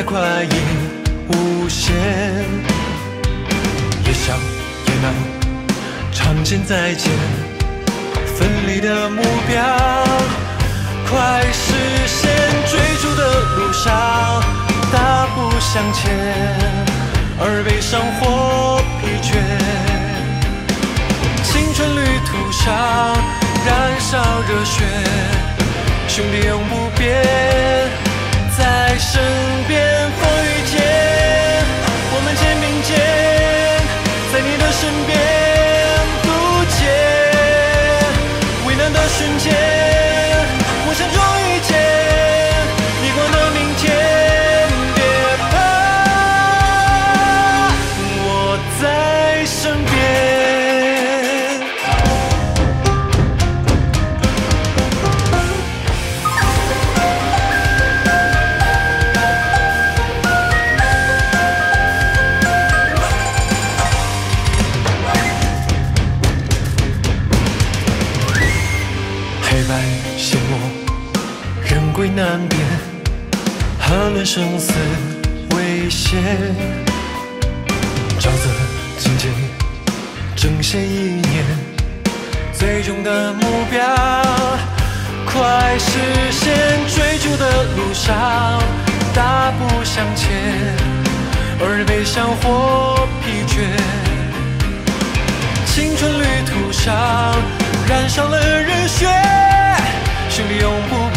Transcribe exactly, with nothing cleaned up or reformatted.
快已无限，也想也难，常见再见，分离的目标快实现，追逐的路上大步向前，而悲伤或疲倦，青春旅途上燃烧热血，兄弟永不变，在身边风雨间，我们肩并肩，在你的身边不见，危难的瞬间，我想终遇见逆光的明天，别怕，我在身边。黑白陷落，人归难辨，hand论生死危险，沼泽境界，正线一念，最终的目标快实现，追逐的路上大步向前，而悲伤或疲倦，青春旅途上燃烧了热血，兄弟永不